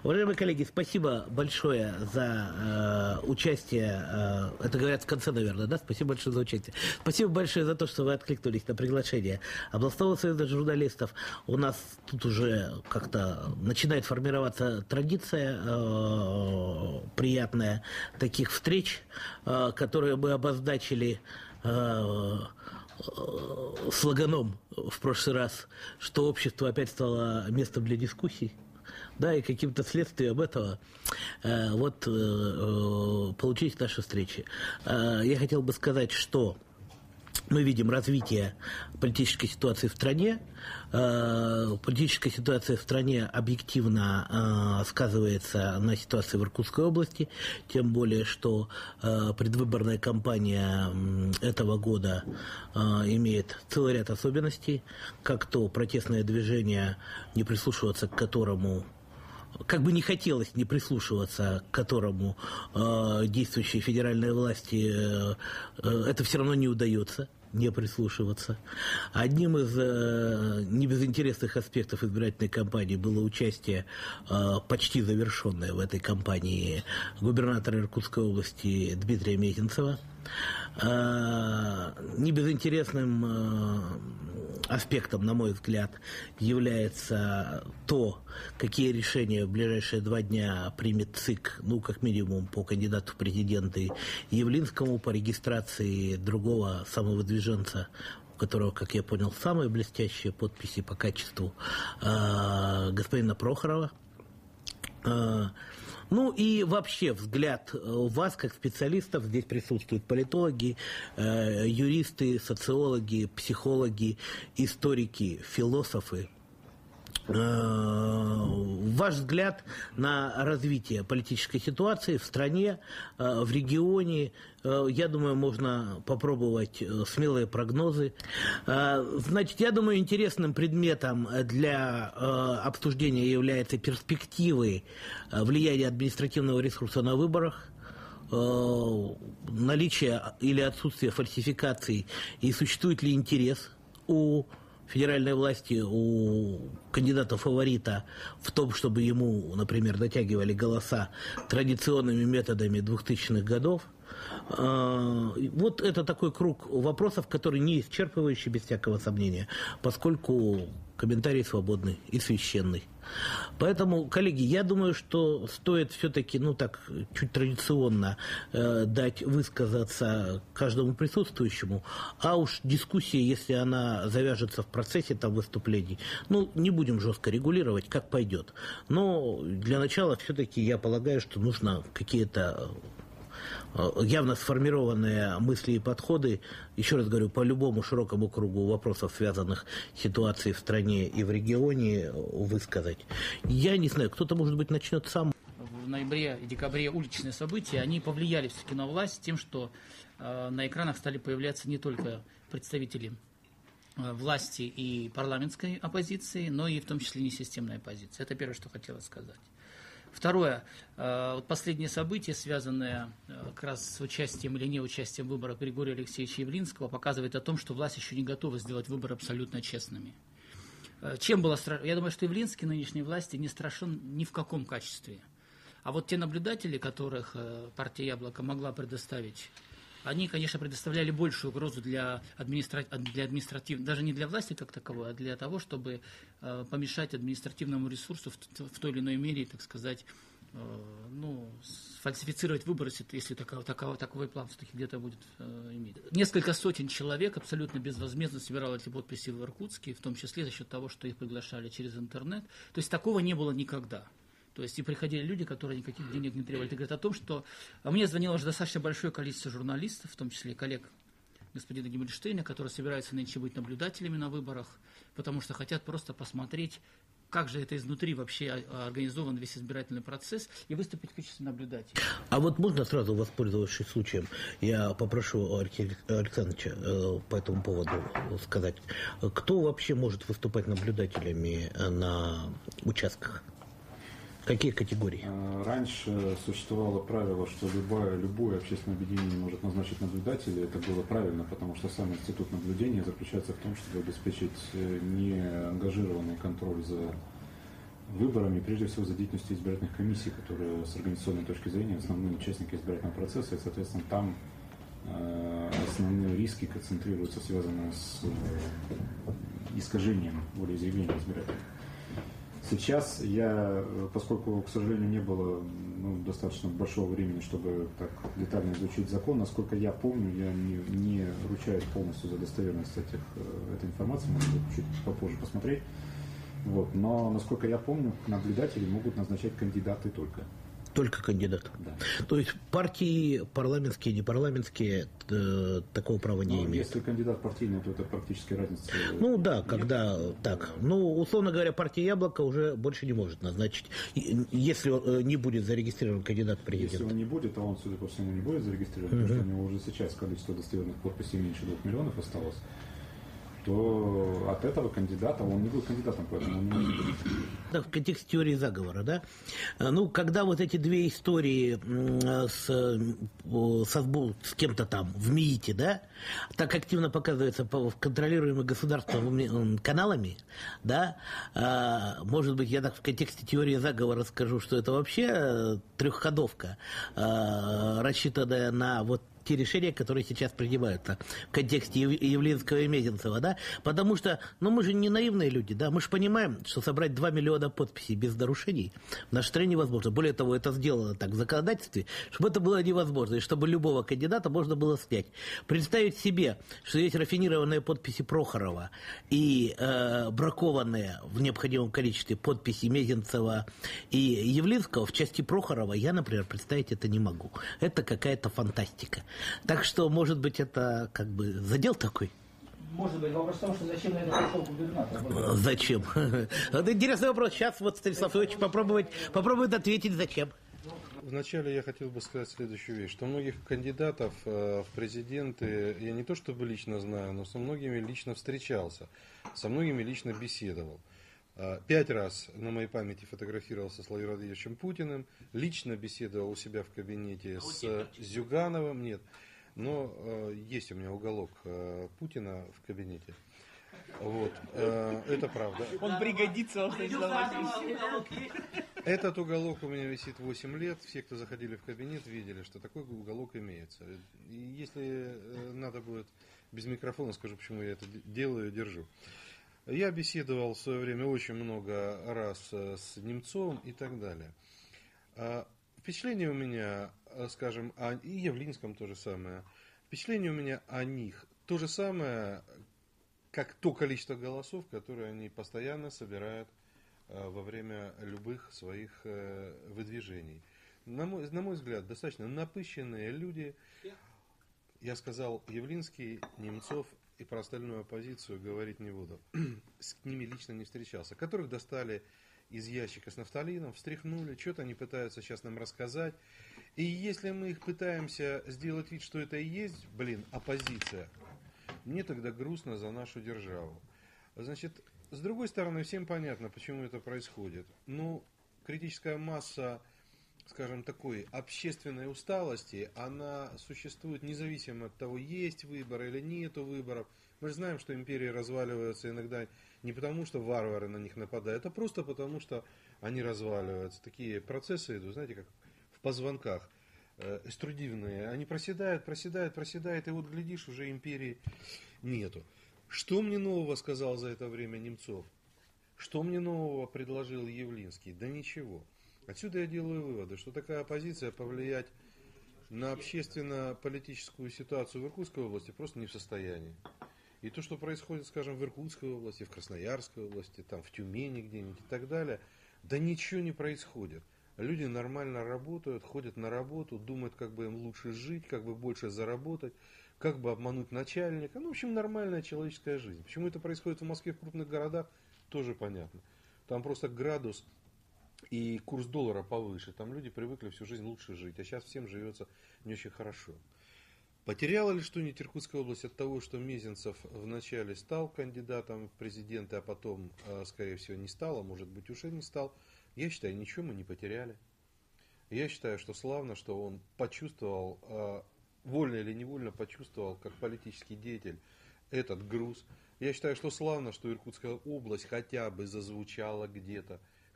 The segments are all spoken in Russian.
Уважаемые коллеги, спасибо большое за участие. Это говорят в конце, наверное, да? Спасибо большое за участие. Спасибо большое за то, что вы откликнулись на приглашение областного союза журналистов. У нас тут уже как-то начинает формироваться традиция приятная таких встреч, которые мы обозначили слоганом в прошлый раз, что общество опять стало местом для дискуссий. Да, и каким-то следствием этого получились наши встречи. Я хотел бы сказать, что мы видим развитие политической ситуации в стране. Политическая ситуация в стране объективно сказывается на ситуации в Иркутской области, тем более, что предвыборная кампания этого года имеет целый ряд особенностей, как то протестное движение, не прислушиваться к которому, как бы не хотелось не прислушиваться к которому действующей федеральной власти, это все равно не удается. Не прислушиваться. Одним из небезынтересных аспектов избирательной кампании было участие, почти завершенное в этой кампании, губернатора Иркутской области Дмитрия Мезенцева. Небезынтересным аспектом, на мой взгляд, является то, какие решения в ближайшие 2 дня примет ЦИК, как минимум по кандидату в президенты Явлинскому, по регистрации другого самого движенца, у которого, как я понял, самые блестящие подписи по качеству, господина Прохорова. И вообще взгляд вас, как специалистов, здесь присутствуют политологи, юристы, социологи, психологи, историки, философы. Ваш взгляд на развитие политической ситуации в стране, в регионе, я думаю, можно попробовать смелые прогнозы. Значит, я думаю, интересным предметом для обсуждения являются перспективы влияния административного ресурса на выборах, наличие или отсутствие фальсификаций и существует ли интерес у федеральной власти, у кандидата-фаворита в том, чтобы ему, например, дотягивали голоса традиционными методами 2000-х годов. Вот это такой круг вопросов, который не исчерпывающий, без всякого сомнения, поскольку комментарий свободный и священный. Поэтому, коллеги, я думаю, что стоит все-таки, чуть традиционно дать высказаться каждому присутствующему, а уж дискуссия, если она завяжется в процессе выступлений, не будем жестко регулировать, как пойдет. Но для начала все-таки я полагаю, что нужно какие-то явно сформированные мысли и подходы, еще раз говорю, по любому широкому кругу вопросов, связанных с ситуацией в стране и в регионе, высказать. Я не знаю, кто-то, может быть, начнет сам. В ноябре и декабре уличные события, они повлияли все-таки на власть тем, что на экранах стали появляться не только представители власти и парламентской оппозиции, но и в том числе несистемной оппозиции. Это первое, что хотелось сказать. Второе. Последние события, связанные как раз с участием или неучастием в выборах Григория Алексеевича Явлинского, показывают о том, что власть еще не готова сделать выборы абсолютно честными. Чем было страшно? Я думаю, что Явлинский нынешней власти не страшен ни в каком качестве. А вот те наблюдатели, которых партия «Яблоко» могла предоставить, они, конечно, предоставляли большую угрозу для административной, даже не для власти как таковой, а для того, чтобы помешать административному ресурсу в той или иной мере, так сказать, сфальсифицировать выборы, если таковой план все-таки где-то будет иметь. Несколько сотен человек абсолютно безвозмездно собирало эти подписи в Иркутске, в том числе за счет того, что их приглашали через интернет. То есть такого не было никогда. То есть и приходили люди, которые никаких денег не требовали. Это говорит о том, что мне звонило уже достаточно большое количество журналистов, в том числе и коллег господина Гиммельштейна, которые собираются нынче быть наблюдателями на выборах, потому что хотят просто посмотреть, как же это изнутри вообще организован весь избирательный процесс, и выступить в качестве наблюдателя. А вот можно сразу, воспользовавшись случаем, я попрошу Алексея Александровича по этому поводу сказать, кто вообще может выступать наблюдателями на участках? Какие категории? Раньше существовало правило, что любое общественное объединение может назначить наблюдателя. Это было правильно, потому что сам институт наблюдения заключается в том, чтобы обеспечить неангажированный контроль за выборами, прежде всего за деятельностью избирательных комиссий, которые с организационной точки зрения основные участники избирательного процесса, и, соответственно, там основные риски концентрируются, связанные с искажением волеизъявления избирателей. Сейчас поскольку, к сожалению, не было достаточно большого времени, чтобы так детально изучить закон, насколько я помню, я не ручаюсь полностью за достоверность этой информации, можно чуть попозже посмотреть. Вот. Но, насколько я помню, наблюдатели могут назначать кандидаты только. Только кандидат. Да. То есть партии парламентские, непарламентские такого права не имеют. Если кандидат партийный, то это практически разница. Ну да, когда так. Ну, условно говоря, партия Яблоко уже больше не может назначить, если не будет зарегистрирован кандидат в президенты. Если он не будет, а он, судя по всему, не будет зарегистрирован, потому что у него уже сейчас количество достоверных подписей меньше 2 миллионов осталось, то от этого кандидата, он не был кандидатом, поэтому он не может быть. В контексте теории заговора, да? Ну, когда вот эти две истории с кем-то там в МИИТе, да, так активно показываются контролируемыми государством каналами, да, может быть, я так в контексте теории заговора скажу, что это вообще трехходовка, рассчитанная на вот те решения, которые сейчас принимаются в контексте Явлинского и Мезенцева, да, потому что, мы же не наивные люди, да, мы же понимаем, что собрать 2 миллиона подписей без нарушений в нашей стране невозможно. Более того, это сделано так в законодательстве, чтобы это было невозможно, и чтобы любого кандидата можно было снять. Представить себе, что есть рафинированные подписи Прохорова и бракованные в необходимом количестве подписи Мезенцева и Явлинского, в части Прохорова я, например, представить это не могу. Это какая-то фантастика. Так что, может быть, это как бы задел такой? Может быть. Вопрос в том, что зачем на это пришел губернатор? Зачем? Это интересный вопрос. Сейчас вот Станислав Ильич попробует ответить, зачем. Вначале я хотел бы сказать следующую вещь, что многих кандидатов в президенты я не то чтобы лично знаю, но со многими лично встречался, со многими лично беседовал. 5 раз на моей памяти фотографировался с Владимиром Владимировичем Путиным, лично беседовал у себя в кабинете с Зюгановым, нет, но есть у меня уголок Путина в кабинете. Вот, это правда. Он пригодится вам, Станислав Васильевич. Этот уголок у меня висит 8 лет. Все, кто заходили в кабинет, видели, что такой уголок имеется. И если надо будет без микрофона, скажу, почему я это делаю и держу. Я беседовал в свое время очень много раз с Немцовым и так далее. Впечатление у меня, скажем, и Явлинском то же самое. Впечатление у меня о них то же самое, как то количество голосов, которые они постоянно собирают во время любых своих выдвижений. На мой взгляд, достаточно напыщенные люди. Я сказал Явлинский, Немцов, и про остальную оппозицию говорить не буду. С ними лично не встречался. Которых достали из ящика с нафталином, встряхнули, что-то они пытаются сейчас нам рассказать. И если мы их пытаемся сделать вид, что это и есть, оппозиция, мне тогда грустно за нашу державу. Значит, с другой стороны, всем понятно, почему это происходит. Критическая масса, скажем, такой общественной усталости, она существует независимо от того, есть выборы или нету выборов. Мы же знаем, что империи разваливаются иногда не потому, что варвары на них нападают, а просто потому, что они разваливаются. Такие процессы идут, знаете, как в позвонках эструдивные. Они проседают, и вот глядишь, уже империи нету. Что мне нового сказал за это время Немцов? Что мне нового предложил Явлинский? Да ничего. Отсюда я делаю выводы, что такая оппозиция повлиять на общественно-политическую ситуацию в Иркутской области просто не в состоянии. И то, что происходит, скажем, в Иркутской области, в Красноярской области, там, в Тюмени где-нибудь и так далее, да ничего не происходит. Люди нормально работают, ходят на работу, думают, как бы им лучше жить, как бы больше заработать, как бы обмануть начальника. В общем, нормальная человеческая жизнь. Почему это происходит в Москве, в крупных городах, тоже понятно. Там просто градус и курс доллара повыше. Там люди привыкли всю жизнь лучше жить, а сейчас всем живется не очень хорошо. Потеряла ли что-нибудь Иркутская область от того, что Мезенцев вначале стал кандидатом в президенты, а потом, скорее всего, не стал, а может быть уже не стал? Я считаю, ничего мы не потеряли. Я считаю, что славно, что он почувствовал, вольно или невольно почувствовал, как политический деятель, этот груз. Я считаю, что славно, что Иркутская область хотя бы зазвучала где-то,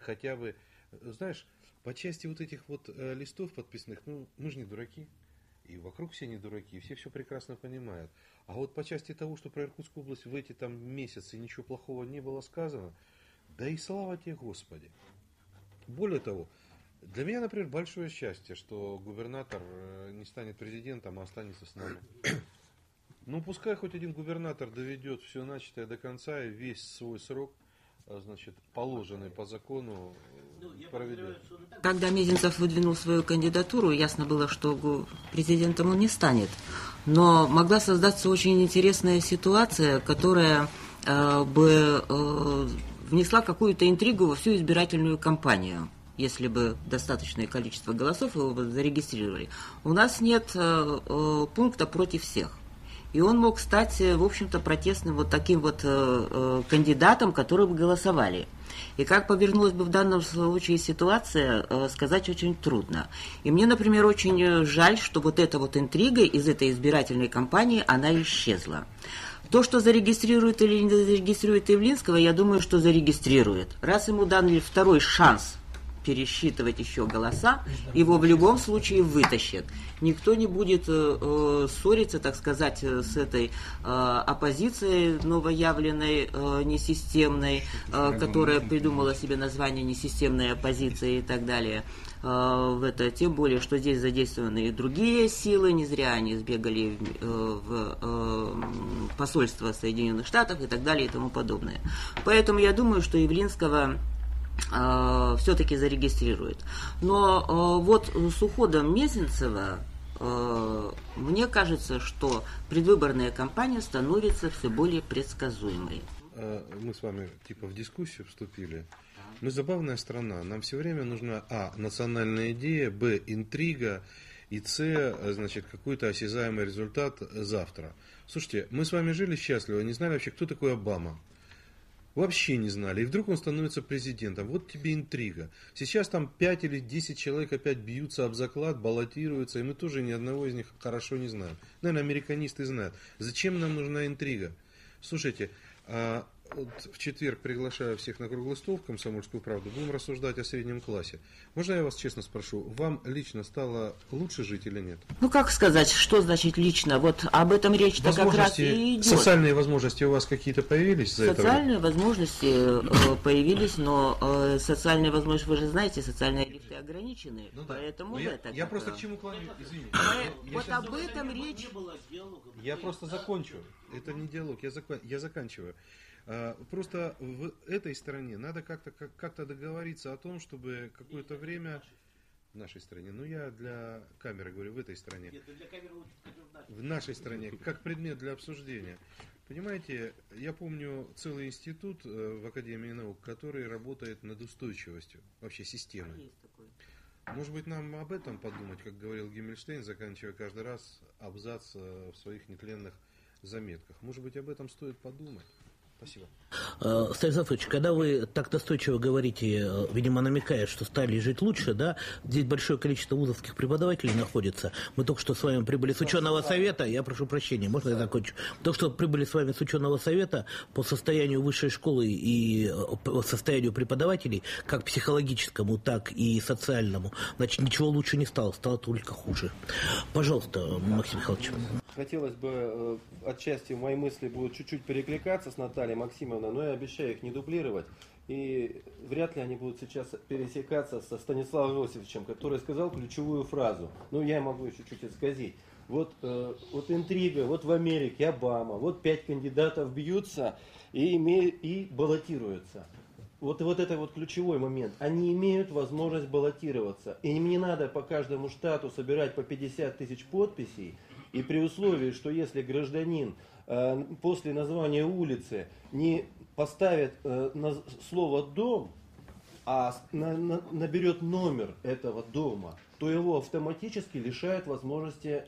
хотя бы, знаешь, по части вот этих вот листов подписных, ну, мы же не дураки. И вокруг все не дураки, все прекрасно понимают. А вот по части того, что про Иркутскую область в эти там месяцы ничего плохого не было сказано, да и слава тебе, Господи. Более того, для меня, например, большое счастье, что губернатор не станет президентом, а останется с нами. Ну, пускай хоть один губернатор доведет все начатое до конца и весь свой срок, значит, положенный по закону, проведет. Когда Мезенцев выдвинул свою кандидатуру, ясно было, что президентом он не станет. Но могла создаться очень интересная ситуация, которая бы внесла какую-то интригу во всю избирательную кампанию, если бы достаточное количество голосов его бы зарегистрировали. У нас нет пункта против всех. И он мог стать, в общем-то, протестным вот таким вот кандидатом, который бы голосовали. И как повернулась бы в данном случае ситуация, сказать очень трудно. И мне, например, очень жаль, что вот эта вот интрига из этой избирательной кампании, она исчезла. То, что зарегистрирует или не зарегистрирует Явлинского, я думаю, что зарегистрирует. Раз ему дали второй шанс пересчитывать еще голоса, его в любом случае вытащат. Никто не будет ссориться, так сказать, с этой оппозицией новоявленной, несистемной, которая придумала себе название несистемной оппозиции и так далее. Тем более, что здесь задействованы и другие силы, не зря они сбегали в посольство Соединенных Штатов и так далее и тому подобное. Поэтому я думаю, что Явлинского все-таки зарегистрирует. Но вот с уходом Мезенцева мне кажется, что предвыборная кампания становится все более предсказуемой. Мы с вами типа в дискуссию вступили. Мы забавная страна. Нам все время нужна национальная идея, интрига, и значит, какой-то осязаемый результат завтра. Слушайте, мы с вами жили счастливо, не знали вообще, кто такой Обама. Вообще не знали. И вдруг он становится президентом. Вот тебе интрига. Сейчас там 5 или 10 человек опять бьются об заклад, баллотируются, и мы тоже ни одного из них хорошо не знаем. Наверное, американисты знают. Зачем нам нужна интрига? Слушайте, вот в четверг приглашаю всех на круглый стол в «Комсомольскую правду». Будем рассуждать о среднем классе. Можно я вас честно спрошу, вам лично стало лучше жить или нет? Ну, как сказать, что значит лично? Вот об этом речь-то как раз и идет. Социальные возможности у вас какие-то появились за это время? Социальные возможности появились, но социальные возможности, вы же знаете, социальные лифты ограничены, ну, да. поэтому я просто к чему клоню, извините. Вот об этом речь. Я просто закончу. Это не диалог, я заканчиваю. Просто в этой стране надо как-то договориться о том, чтобы какое-то время в нашей стране, ну я для камеры говорю, в этой стране, в нашей стране, как предмет для обсуждения. Понимаете, я помню целый институт в Академии наук, который работает над устойчивостью, вообще системой. Может быть, нам об этом подумать, как говорил Гиммельштейн, заканчивая каждый раз абзац в своих нетленных заметках. Может быть, об этом стоит подумать. Спасибо. Станислав Ильич, когда вы так настойчиво говорите, видимо, намекая, что стали жить лучше, да, здесь большое количество вузовских преподавателей находится. Мы только что с вами прибыли с ученого совета, я прошу прощения, можно я закончу? Только что прибыли с вами с ученого совета по состоянию высшей школы и по состоянию преподавателей, как психологическому, так и социальному. Значит, ничего лучше не стало, стало только хуже. Пожалуйста, Максим Михайлович. Хотелось бы, отчасти мои мысли будут чуть-чуть перекликаться с Натальей Максимовной, но я обещаю их не дублировать. И вряд ли они будут сейчас пересекаться со Станиславом Иосифовичем, который сказал ключевую фразу. Ну, я могу еще чуть исказить. Вот интрига, вот в Америке Обама, вот 5 кандидатов бьются и баллотируются. Вот это вот ключевой момент. Они имеют возможность баллотироваться. И им не надо по каждому штату собирать по 50 тысяч подписей. И при условии, что если гражданин после названия улицы не поставит слово «дом», а наберет номер этого дома, то его автоматически лишают возможности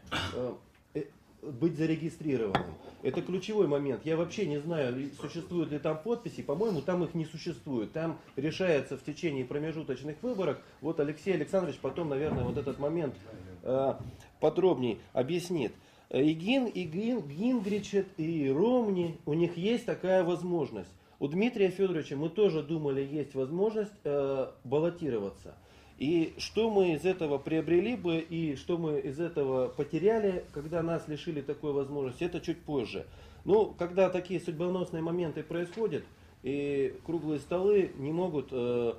быть зарегистрированным. Это ключевой момент. Я вообще не знаю, существуют ли там подписи. По-моему, там их не существует. Там решается в течение промежуточных выборов. Вот Алексей Александрович потом, наверное, вот этот момент подробнее объяснит. И Гингрич, и Ромни, у них есть такая возможность. У Дмитрия Федоровича мы тоже думали, есть возможность баллотироваться. И что мы из этого приобрели бы, и что мы из этого потеряли, когда нас лишили такой возможности, это чуть позже. Ну, когда такие судьбоносные моменты происходят, и круглые столы не могут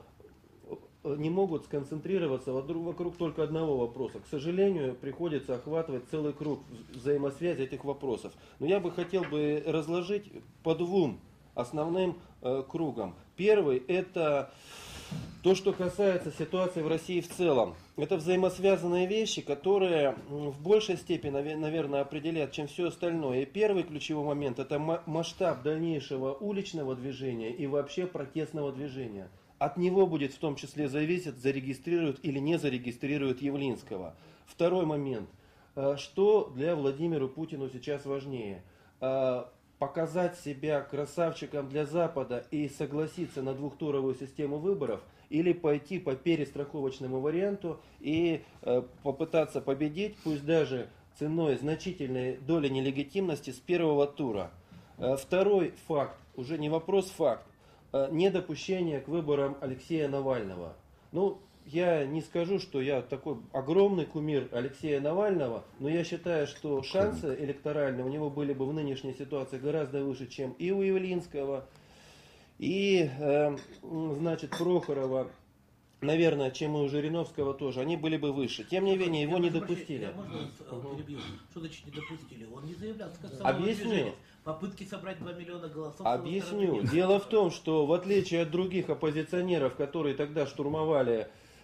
сконцентрироваться вокруг только одного вопроса. К сожалению, приходится охватывать целый круг взаимосвязи этих вопросов. Но я бы хотел бы разложить по двум основным кругам. Первый – это то, что касается ситуации в России в целом. Это взаимосвязанные вещи, которые в большей степени, наверное, определят, чем все остальное. И первый ключевой момент – это масштаб дальнейшего уличного движения и вообще протестного движения. От него будет в том числе зависеть, зарегистрируют или не зарегистрируют Явлинского. Второй момент. Что для Владимира Путина сейчас важнее? Показать себя красавчиком для Запада и согласиться на двухтуровую систему выборов, или пойти по перестраховочному варианту и попытаться победить, пусть даже ценой значительной доли нелегитимности с первого тура. Второй факт, уже не вопрос, факт, недопущение к выборам Алексея Навального. Ну, я не скажу, что я такой огромный кумир Алексея Навального, но я считаю, что шансы электоральные у него были бы в нынешней ситуации гораздо выше, чем и у Явлинского, и, значит, Прохорова, наверное, чем и у Жириновского тоже. Они были бы выше. Тем не менее, его не допустили. Я можно перебью? Что значит не допустили? Он не заявлялся как самовыдвиженец. Объясню. Попытки собрать 2 миллиона голосов. Объясню. Дело в том, что в отличие от других оппозиционеров, которые тогда штурмовали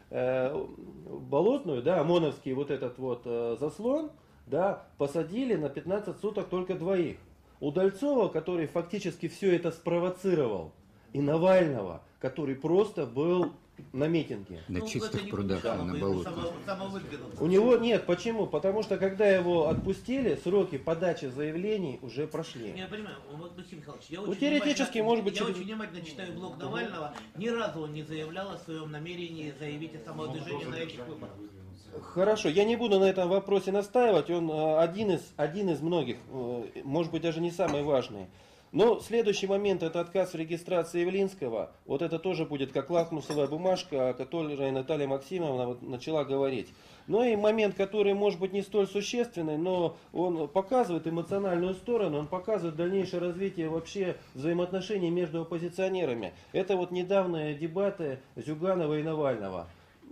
Болотную, да, ОМОНовский вот этот вот заслон, да, посадили на 15 суток только двоих. Удальцова, который фактически все это спровоцировал, и Навального, который просто был на митинге. На чистых прудах, на болоте. У него нет. Почему? Потому что когда его отпустили, сроки подачи заявлений уже прошли. Я понимаю, Максим Михайлович, я теоретически, может быть, очень внимательно читаю блог Навального. Ни разу он не заявлял о своем намерении заявить о самовыдвижении на этих выборах. Хорошо, я не буду на этом вопросе настаивать. Он один из многих, может быть, даже не самый важный. Но следующий момент – это отказ в регистрации Явлинского. Вот это тоже будет как лакмусовая бумажка, о которой Наталья Максимовна начала говорить. Ну и момент, который может быть не столь существенный, но он показывает эмоциональную сторону, он показывает дальнейшее развитие вообще взаимоотношений между оппозиционерами. Это вот недавние дебаты Зюганова и Навального.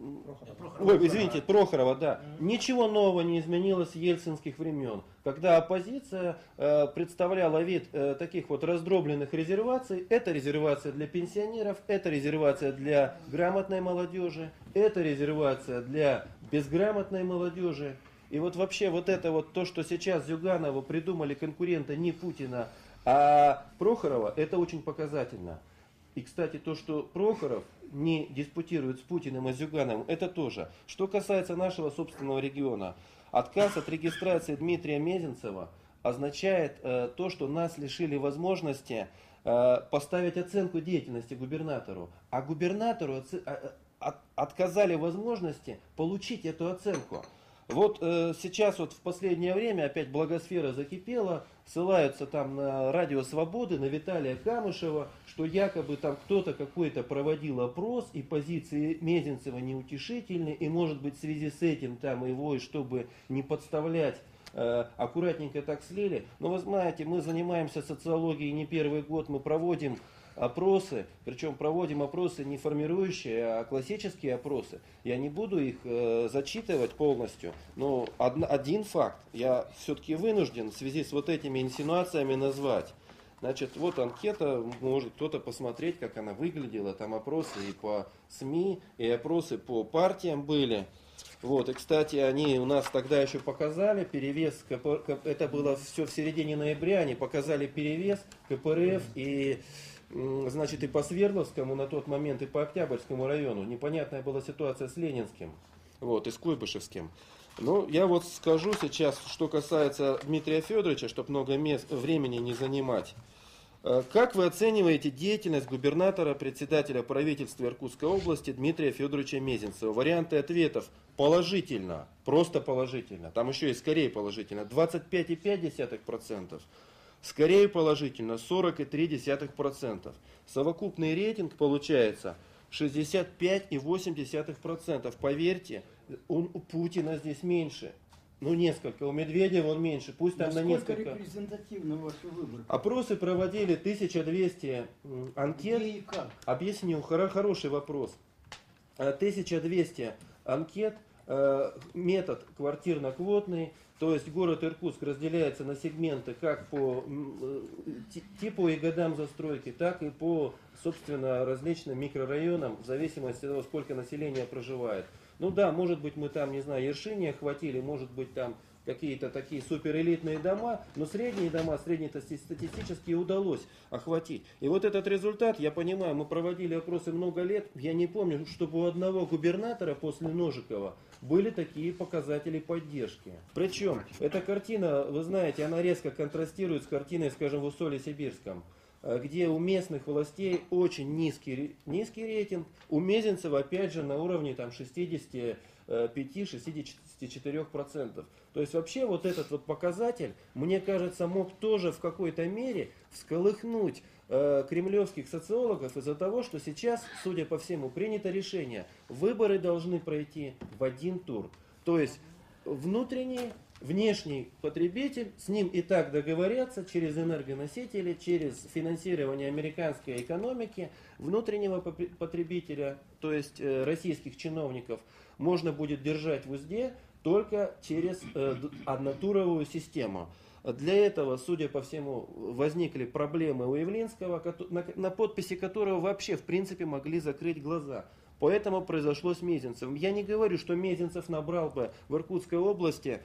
Прохорова, да. Ничего нового не изменилось с ельцинских времен, когда оппозиция представляла вид таких вот раздробленных резерваций. Это резервация для пенсионеров, это резервация для грамотной молодежи, это резервация для безграмотной молодежи. И вот вообще вот это вот то, что сейчас Зюганову придумали конкурента не Путина, а Прохорова, это очень показательно. И, кстати, то, что Прохоров не диспутирует с Путиным и Зюгановым, это тоже. Что касается нашего собственного региона, отказ от регистрации Дмитрия Мезенцева означает то, что нас лишили возможности поставить оценку деятельности губернатору. А губернатору отказали возможности получить эту оценку. Вот сейчас вот в последнее время опять благосфера закипела, ссылаются там на Радио Свободы, на Виталия Камышева, что якобы там кто-то какой-то проводил опрос, и позиции Мезенцева неутешительны, и может быть в связи с этим там его, чтобы не подставлять, аккуратненько так слили. Но вы знаете, мы занимаемся социологией не первый год, мы проводим опросы, причем проводим опросы не формирующие, а классические опросы. Я не буду их зачитывать полностью, но один факт я все-таки вынужден в связи с вот этими инсинуациями назвать. Значит, вот анкета, может кто-то посмотреть, как она выглядела, там опросы и по СМИ, и опросы по партиям были. Вот, и, кстати, они у нас тогда еще показали перевес, это было все в середине ноября, они показали перевес КПРФ и, значит, и по Свердловскому на тот момент, и по Октябрьскому району. Непонятная была ситуация с Ленинским, вот, и с Куйбышевским. Ну, я вот скажу сейчас, что касается Дмитрия Федоровича, чтобы много времени не занимать. Как вы оцениваете деятельность губернатора, председателя правительства Иркутской области Дмитрия Федоровича Мезенцева? Варианты ответов: положительно, просто положительно, там еще и скорее положительно, 25,5%, Скорее положительно 40,3%. Совокупный рейтинг получается 65,8%. Поверьте, у Путина здесь меньше. Ну, несколько. У Медведева он меньше. Пусть там на несколько. Репрезентативны ваши выборы? Опросы проводили 1200 анкет. Где и как? Объясню. Хороший вопрос. 1200 анкет. Метод квартирно-квотный. То есть город Иркутск разделяется на сегменты как по типу и годам застройки, так и по, собственно, различным микрорайонам, в зависимости от того, сколько населения проживает. Ну да, может быть, мы там, не знаю, Ершини охватили, может быть, там какие-то такие суперэлитные дома, но средние дома, среднестатистически удалось охватить. И вот этот результат, я понимаю, мы проводили опросы много лет, я не помню, чтобы у одного губернатора после Ножикова были такие показатели поддержки. Причем, эта картина, вы знаете, она резко контрастирует с картиной, скажем, в Усолье-Сибирском, где у местных властей очень низкий рейтинг, у Мезенцева опять же на уровне там 65-64%. То есть вообще вот этот вот показатель, мне кажется, мог тоже в какой-то мере всколыхнуть кремлевских социологов из-за того, что сейчас, судя по всему, принято решение, выборы должны пройти в один тур. То есть внутренний, внешний потребитель, с ним и так договорятся через энергоносители, через финансирование американской экономики, внутреннего потребителя, то есть российских чиновников, можно будет держать в узде только через однотуровую систему. Для этого, судя по всему, возникли проблемы у Явлинского, на подписи которого вообще в принципе могли закрыть глаза. Поэтому произошло с Мезенцевым. Я не говорю, что Мезенцев набрал бы в Иркутской области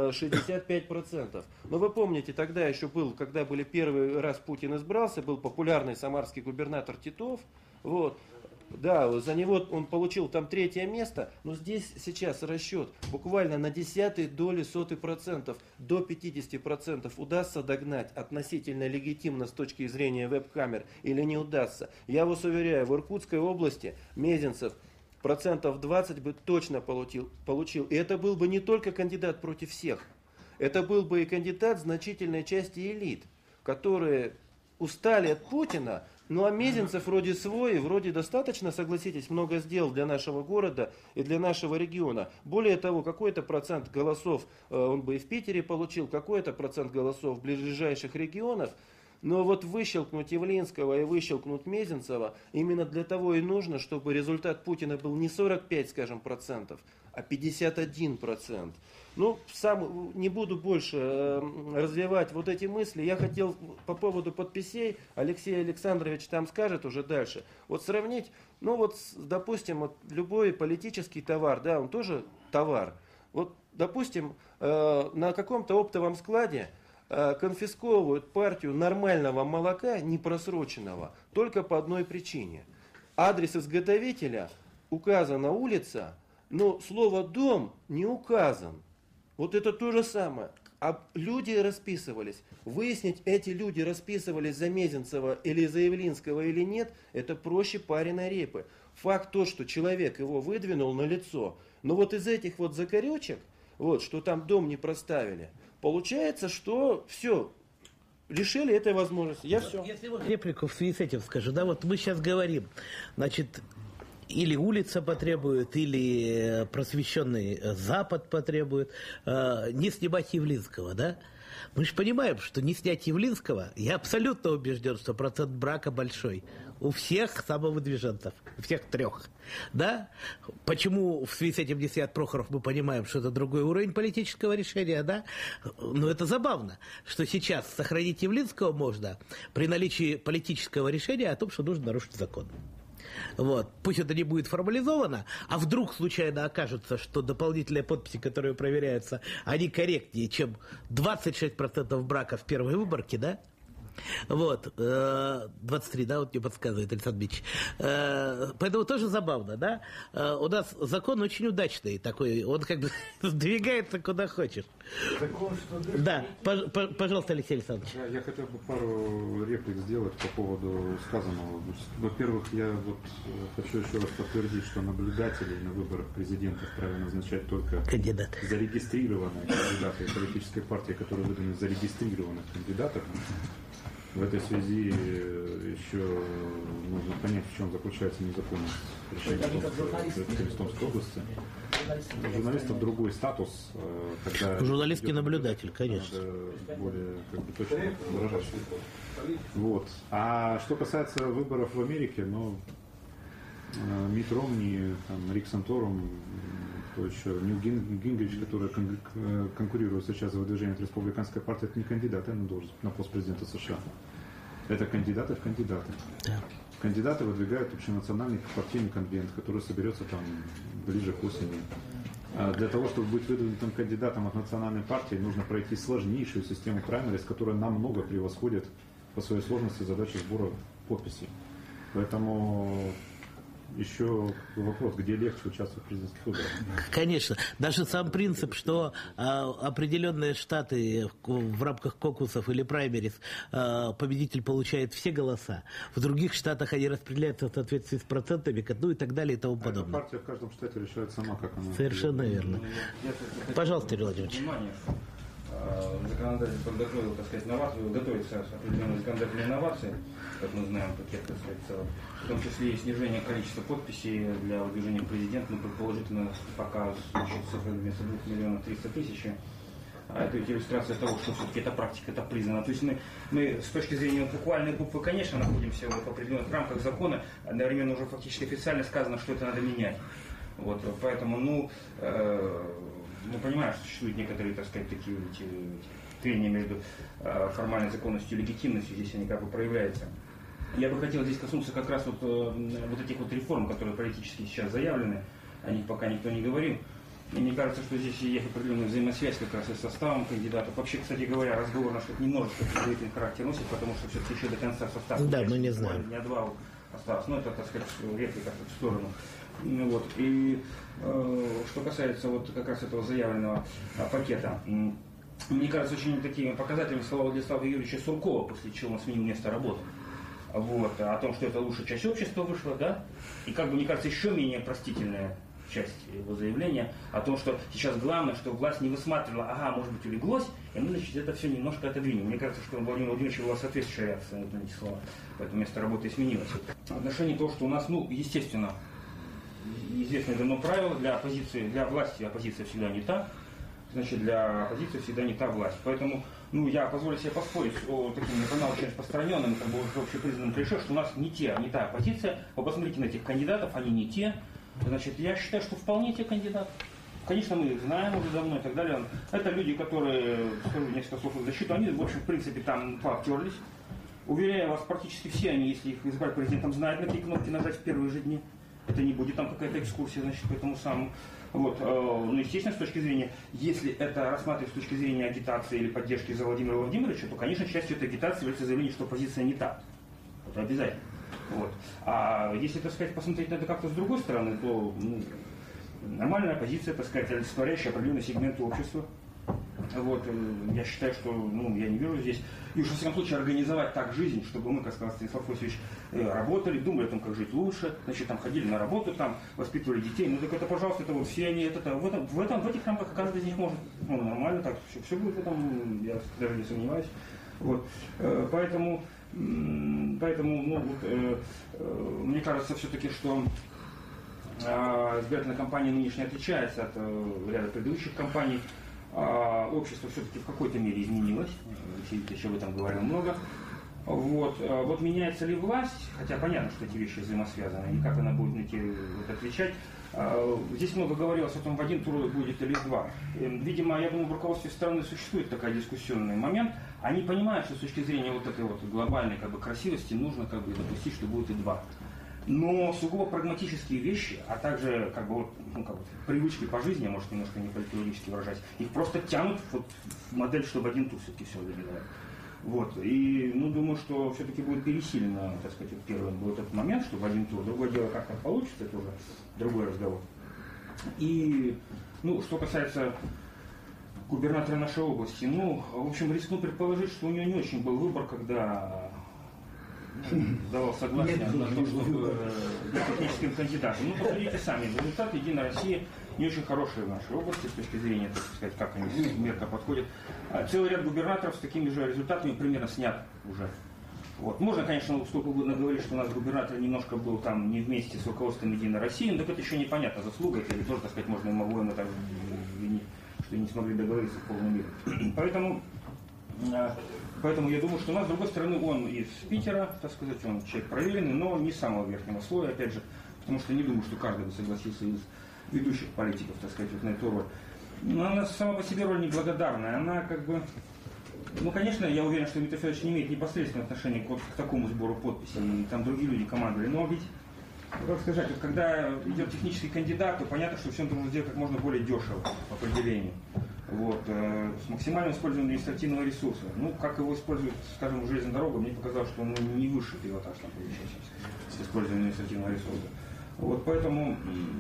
65%. Но вы помните, тогда еще был, когда были первый раз Путин избрался, был популярный самарский губернатор Титов. Вот. Да, за него он получил там 3-е место, но здесь сейчас расчет буквально на 0,1% до 50% удастся догнать относительно легитимно с точки зрения веб-камер или не удастся. Я вас уверяю, в Иркутской области Мезенцев 20% бы точно получил. И это был бы не только кандидат против всех, это был бы и кандидат значительной части элит, которые устали от Путина. Ну а Мезенцев вроде свой, вроде достаточно, согласитесь, много сделал для нашего города и для нашего региона. Более того, какой-то процент голосов он бы и в Питере получил, какой-то процент голосов в ближайших регионах. Но вот выщелкнуть Явлинского и выщелкнуть Мезенцева именно для того и нужно, чтобы результат Путина был не 45, скажем, процентов, а 51%. Ну, сам не буду больше развивать вот эти мысли. Я хотел по поводу подписей, Алексей Александрович там скажет уже дальше. Вот сравнить, ну вот, допустим, вот любой политический товар, да, он тоже товар. Вот, допустим, на каком-то оптовом складе конфисковывают партию нормального молока, не просроченного, только по одной причине. Адрес изготовителя указана улица, но слово «дом» не указан. Вот это то же самое. А люди расписывались. Выяснить, эти люди расписывались за Мезенцева или за Явлинского или нет, это проще пареной репы. Факт то, что человек его выдвинул на лицо. Но вот из этих вот закорючек, вот, что там дом не проставили, получается, что все, лишили этой возможности. Я все. Если вот реплику в связи с этим скажу, да, вот мы сейчас говорим, значит, или улица потребует, или просвещенный Запад потребует не снимать Явлинского, да? Мы же понимаем, что не снять Явлинского, я абсолютно убежден, что процент брака большой. У всех самовыдвиженцев, у всех 3. Да? Почему в связи с этим не снят Прохоров, мы понимаем, что это другой уровень политического решения, да? Но это забавно, что сейчас сохранить Явлинского можно при наличии политического решения о том, что нужно нарушить закон. Вот. Пусть это не будет формализовано, а вдруг случайно окажется, что дополнительные подписи, которые проверяются, они корректнее, чем 26% брака в первой выборке, да? Вот, 23, да, вот мне подсказывает Александр Ильич. Поэтому тоже забавно, да? У нас закон очень удачный такой, он как бы сдвигается куда хочешь. Закон, что Да, пожалуйста, Алексей Александрович. Я хотел бы пару реплик сделать по поводу сказанного. Во-первых, я вот хочу еще раз подтвердить, что наблюдателей на выборах президента вправе назначать только Кандидаты. зарегистрированные кандидаты политической партии, которые выданы зарегистрированных кандидатов. В этой связи еще нужно понять, в чем заключается незаконность решения в Томской области. У журналистов другой статус, когда... Журналистский наблюдатель, конечно. Более точно выражать. Вот. А что касается выборов в Америке, Митт Ромни, Рик Санторум, кто еще, Ньют Гингрич, который конкурирует сейчас за выдвижение от республиканской партии, это не кандидаты на должность, на пост президента США. Это кандидаты в кандидаты. Да. Кандидаты выдвигают общенациональный партийный конвент, который соберется там ближе к осени. Для того, чтобы быть выдвинутым кандидатом от национальной партии, нужно пройти сложнейшую систему праймериз, которая намного превосходит по своей сложности задачи сбора подписей. Поэтому еще вопрос, где легче участвовать в президентских выборах. Конечно. Даже сам принцип, что определенные штаты в рамках кокусов или праймерис победитель получает все голоса, в других штатах они распределяются в соответствии с процентами, и так далее и тому подобное. Партия в каждом штате решает сама, как она... Совершенно верно. Пожалуйста, Юрий Владимирович. Законодатель подготовил, готовится определенные законодательные инновации, как мы знаем, пакет, в том числе и снижение количества подписей для выдвижения президента, предположительно, пока цифра вместо 2 300 000. Это иллюстрация того, что все-таки эта практика, это признана. То есть мы с точки зрения буквальной буквы, конечно, находимся в определенных рамках закона, одновременно уже фактически официально сказано, что это надо менять. Вот, поэтому, мы понимаем, что существуют некоторые, такие трения между формальной законностью и легитимностью, здесь они проявляются. Я бы хотел здесь коснуться как раз вот этих реформ, которые политически сейчас заявлены, о них пока никто не говорил. И мне кажется, что здесь есть определенная взаимосвязь как раз и с составом кандидатов. Вообще, кстати говоря, разговор наш немножечко предварительный характер носит, потому что все-таки еще до конца состава. Да, мы не знаем. Дня два осталось, но это, реплика в сторону. Вот. И что касается как раз этого заявленного пакета, мне кажется, очень такими показателями слова Владислава Юрьевича Суркова, после чего он сменил место работы. Вот, о том, что это лучшая часть общества вышла, да, и мне кажется, еще менее простительная часть его заявления о том, что сейчас главное, что власть не высматривала, может быть, улеглось, и мы, это все немножко отодвинем. Мне кажется, что у Владимира Владимировича была соответствующая реакция на эти слова, поэтому место работы изменилось. В отношении того, что у нас, естественно, известное давно правило, для власти оппозиция всегда не та, значит, для оппозиции всегда не та власть. Поэтому, я позволю себе поспорить с таким очень распространенным, уже общепризнанным клише, что у нас не та оппозиция. Вы посмотрите на этих кандидатов, они не те. Значит, я считаю, что вполне те кандидаты. Конечно, мы их знаем уже давно и так далее. Это люди, которые, скажу несколько слов в защиту, они, в общем, в принципе, там пообтерлись. Уверяю вас, практически все они, если их избрать президентом, знают, на какие кнопки нажать в первые же дни. Это не будет там какая-то экскурсия, значит, по этому самому. Вот. Естественно, с точки зрения, если это рассматривать с точки зрения агитации или поддержки за Владимира Владимировича, то, конечно, частью этой агитации является заявление, что оппозиция не та. Это обязательно. Вот. А если, посмотреть на это как-то с другой стороны, то нормальная оппозиция, олицетворяющая определенный сегмент общества. Вот. Я считаю, что я не вижу здесь. И уж, во всяком случае, организовать так жизнь, чтобы мы, как сказал Станислав Васильевич, работали, думали о том, как жить лучше, значит, ходили на работу, воспитывали детей. Так это, пожалуйста, это все они, в этих рамках каждый из них может. Нормально, так все будет в этом, я даже не сомневаюсь. Вот. Поэтому мне кажется все-таки, что избирательная кампания нынешняя отличается от ряда предыдущих кампаний. Общество все-таки в какой-то мере изменилось. Алексей Ильич об этом говорил много. Вот меняется ли власть, хотя понятно, что эти вещи взаимосвязаны, и как она будет отвечать. Здесь много говорилось о том, в один тур будет или в два. Видимо, я думаю, в руководстве страны существует такой дискуссионный момент. Они понимают, что с точки зрения этой глобальной красивости нужно допустить, что будет и два. Но сугубо прагматические вещи, а также привычки по жизни, может немножко не политологически выражать, их просто тянут в модель, чтобы один тур все-таки все выиграли. Вот. И думаю, что все-таки будет пересилено, так сказать, первый был этот момент, что в один тур. Другое дело, как так получится, это уже другой разговор. И, что касается губернатора нашей области, в общем, рискну предположить, что у него не очень был выбор, когда давал согласие на то, чтобы быть техническим кандидатом. Посмотрите сами, результаты «Единой России» не очень хорошие в нашей области с точки зрения, так сказать, как они мерно подходят. Целый ряд губернаторов с такими же результатами примерно снят уже. Вот. Можно, конечно, столько наговорить, что у нас губернатор немножко был там не вместе с руководством «Единой России», но так это еще непонятно, заслуга это или тоже, так сказать, можно ему обоим это винить, что не смогли договориться в полном мире. Поэтому я думаю, что у нас, с другой стороны, он из Питера, так сказать, он человек проверенный, но не самого верхнего слоя, опять же, потому что не думаю, что каждый бы согласился из ведущих политиков, так сказать, вот на эту роль. Но она сама по себе роль неблагодарная, она как бы... конечно, я уверен, что Дмитрий Федорович не имеет непосредственного отношения к такому сбору подписей, и там другие люди командовали, но ведь, как сказать, когда идет технический кандидат, то понятно, что все это нужно сделать как можно более дешево по определению. Вот, с максимальным использованием административного ресурса. Как его используют, скажем, в железной дороге, мне показалось, что он не выше пилотаж там получается с использованием административного ресурса. Вот, поэтому,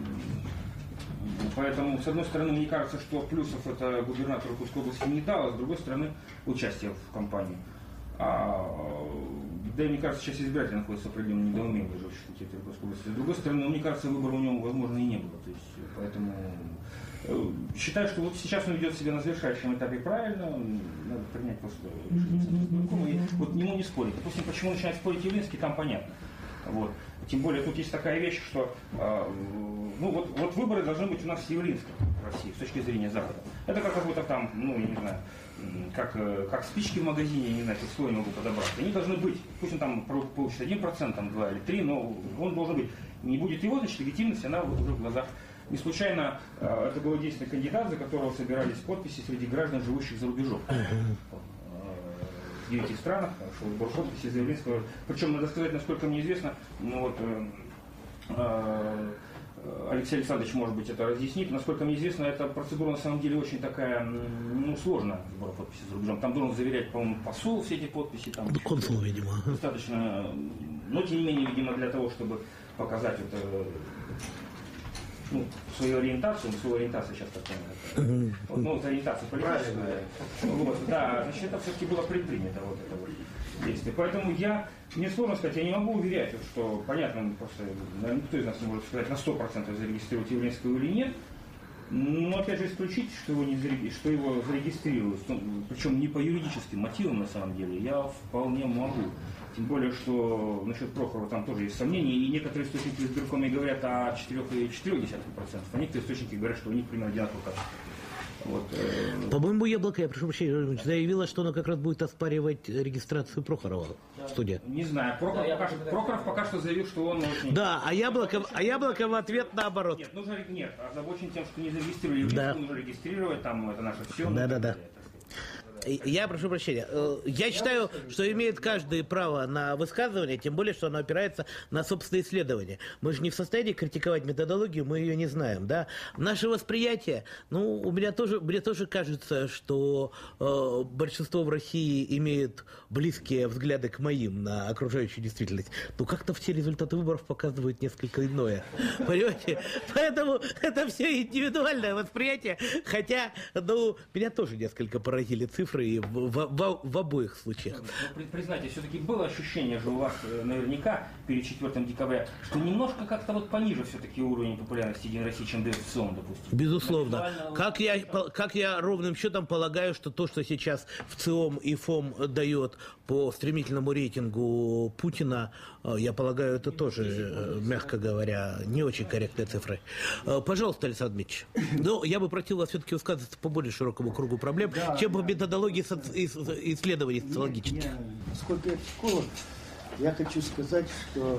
с одной стороны, мне кажется, что плюсов это губернатору Курской области не дало, с другой стороны, участие в кампании. Да и мне кажется, сейчас избиратель находится в определенном недоумении, живущих на территории Курской области. С другой стороны, мне кажется, выбора у него, возможно, и не было. То есть, поэтому считаю, что вот сейчас он ведет себя на завершающем этапе правильно, надо принять просто решение. Вот ему не спорить. Допустим, почему начинает спорить Явлинский, там понятно. Вот. Тем более тут есть такая вещь, что вот выборы должны быть у нас с Явлинским в России с точки зрения Запада. Это как будто там, я не знаю, как спички в магазине, я не знаю, слой могу подобрать. Они должны быть, пусть он там получит 1%, там 2 или 3, но он должен быть. Не будет его, значит, легитимность, она уже в глазах. Не случайно это был единственный кандидат, за которого собирались подписи среди граждан, живущих за рубежом. В 9 странах, шел сбор подписей за Явлинского. Причем, надо сказать, насколько мне известно, Алексей Александрович, может быть, это разъяснит. Насколько мне известно, эта процедура на самом деле очень такая, сложная, сбора подписей за рубежом. Там должен заверять, по-моему, посол все эти подписи. Там консул, видимо. Достаточно, но тем не менее, видимо, для того, чтобы показать это, свою ориентацию, сейчас такая, ориентация политическая. Значит, это все-таки было предпринято это действие. Поэтому мне сложно сказать, я не могу уверять, что, понятно, просто никто из нас не может сказать на 100% зарегистрировать Явлинского или нет, но опять же исключить, что его зарегистрируют, причем не по юридическим мотивам на самом деле, я вполне могу. Тем более, что насчет Прохорова там тоже есть сомнения, и некоторые источники в избиркоме говорят о 4,4%, а некоторые источники говорят, что у них примерно одинаковое качество. Вот. По-моему, Яблоко, я прошу прощения, заявила, что она как раз будет оспаривать регистрацию Прохорова в студии. Не знаю, Прохоров пока что заявил, что он очень... Да, а Яблоко в ответ наоборот. Нет, озабочен тем, что не зарегистрировали, нужно регистрировать, там это наше все. Да. Я прошу прощения. Я считаю, что имеет каждый право на высказывание, тем более, что оно опирается на собственные исследования. Мы же не в состоянии критиковать методологию, мы ее не знаем, да. Наше восприятие, мне тоже кажется, что большинство в России имеет близкие взгляды к моим на окружающую действительность. Но как-то все результаты выборов показывают несколько иное. Понимаете? Поэтому это все индивидуальное восприятие, хотя, меня тоже несколько поразили цифры и в обоих случаях. Признайте, все-таки было ощущение же у вас наверняка перед 4 декабря, что немножко как-то пониже все-таки уровень популярности Единой России, чем дает ВЦИОМ, допустим. Безусловно. Как я ровным счетом полагаю, что то, что сейчас ВЦИОМ и ФОМ дает по стремительному рейтингу Путина, я полагаю, это тоже, мягко говоря, не очень корректные цифры. Пожалуйста, Александр Дмитриевич. Но я бы просил вас все-таки высказываться по более широкому кругу проблем, чем по методологии исследований социологических. Поскольку я психолог, я хочу сказать, что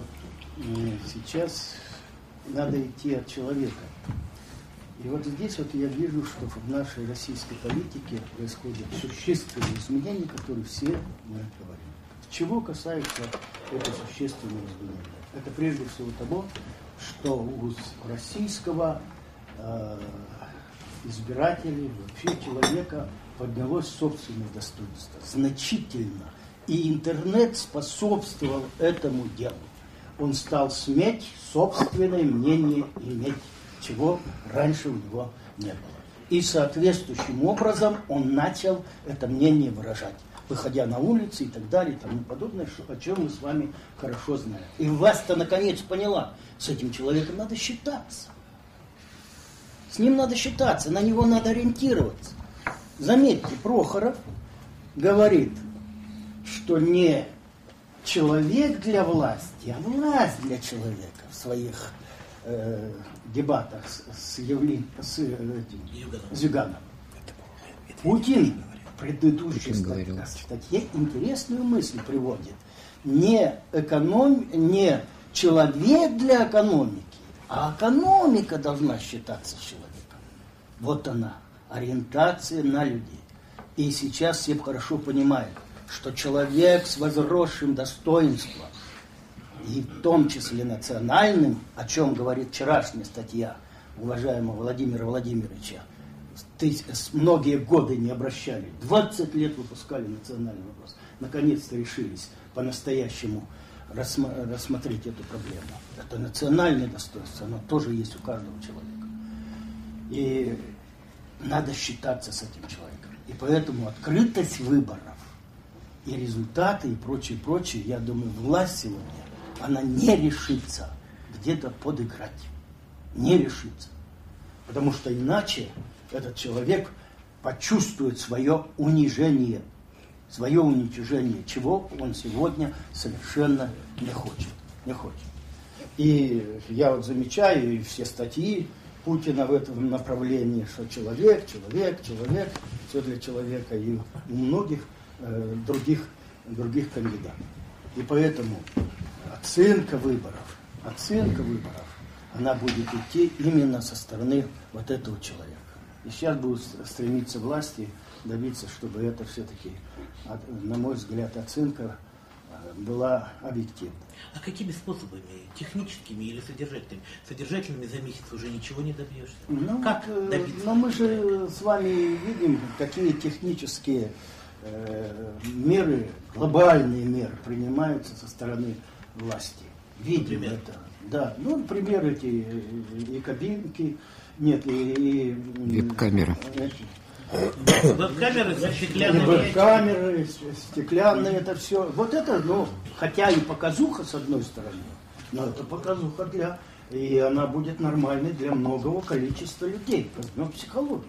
сейчас надо идти от человека. И вот здесь я вижу, что в нашей российской политике происходят существенные изменения, которые все мы говорим. Чего касается это существенного изменения? Это прежде всего того, что у российского избирателей, вообще человека поднялось собственное достоинство. Значительно. И интернет способствовал этому делу. Он стал сметь собственное мнение иметь, чего раньше у него не было. И соответствующим образом он начал это мнение выражать, выходя на улицы и так далее, и тому подобное, о чем мы с вами хорошо знаем. И власть-то наконец поняла, с этим человеком надо считаться. С ним надо считаться, на него надо ориентироваться. Заметьте, Прохоров говорит, что не человек для власти, а власть для человека в своих дебатах с Зюгановым. Путин в предыдущей статье интересную мысль приводит. Не человек для экономики, а экономика должна считаться с человеком. Вот она, ориентация на людей. И сейчас все хорошо понимают, что человек с возросшим достоинством, и в том числе национальным, о чем говорит вчерашняя статья уважаемого Владимира Владимировича, многие годы не обращали, 20 лет выпускали национальный вопрос, наконец-то решились по-настоящему рассмотреть эту проблему. Это национальное достоинство, оно тоже есть у каждого человека. И надо считаться с этим человеком. И поэтому открытость выборов и результаты и прочее, я думаю, власть сегодня, она не решится где-то подыграть. Не решится. Потому что иначе этот человек почувствует свое унижение, свое уничижение, чего он сегодня совершенно не хочет. Не хочет. И я вот замечаю и все статьи Путина в этом направлении, что человек, все для человека, и у многих других кандидатов. И поэтому оценка выборов, она будет идти именно со стороны вот этого человека. И сейчас будут стремиться власти добиться, чтобы это все-таки, на мой взгляд, оценка была объективной. А какими способами? Техническими или содержательными? Содержательными за месяц уже ничего не добьешься. Как добиться? Но мы же с вами видим, какие технические меры, глобальные меры принимаются со стороны власти. Видим это. Да, например, эти и кабинки, нет, и веб-камеры. Веб-камеры стеклянные. Веб-камеры стеклянные, это все. Вот это, хотя и показуха с одной стороны, но это показуха и она будет нормальной для многого количества людей. Возьмем психологию.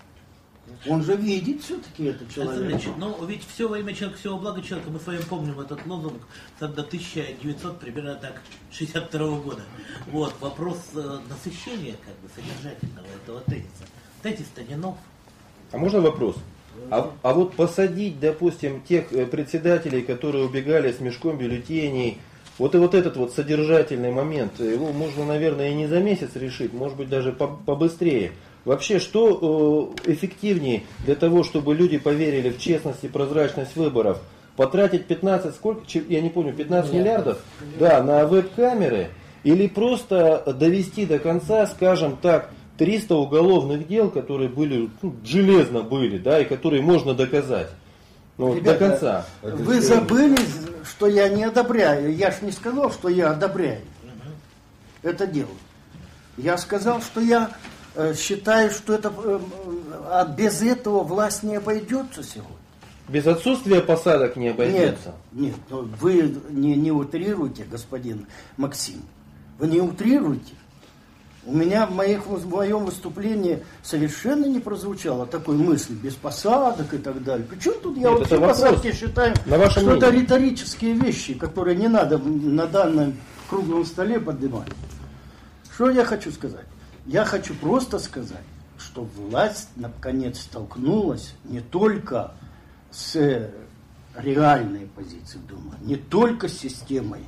Он же видит все-таки этот человек. Ведь все во имя человека, всего блага человека. Мы с вами помним этот лозунг до 1900, примерно так, 62 года. Вот, вопрос насыщения, содержательного этого тезиса. Тезис-то не нов. А можно вопрос? А вот посадить, допустим, тех председателей, которые убегали с мешком бюллетеней, вот этот содержательный момент, его можно, наверное, и не за месяц решить, может быть, даже побыстрее. Вообще, что эффективнее для того, чтобы люди поверили в честность и прозрачность выборов? Потратить 15 миллиардов на веб-камеры или просто довести до конца, скажем так, 300 уголовных дел, которые железно были, и которые можно доказать. Ребята, до конца. Вы забыли, что я не одобряю. Я ж не сказал, что я одобряю это дело. Я сказал, что я считаю, что это без этого власть не обойдется сегодня. Без отсутствия посадок не обойдется? Нет, вы не утрируйте, господин Максим. Вы не утрируйте. У меня в моем выступлении совершенно не прозвучало такой мысли, без посадок и так далее. Причем тут я вообще посадки считаю, что это риторические вещи, которые не надо на данном круглом столе поднимать. Что я хочу сказать? Я хочу просто сказать, что власть наконец столкнулась не только с реальной позицией Думы, не только с системой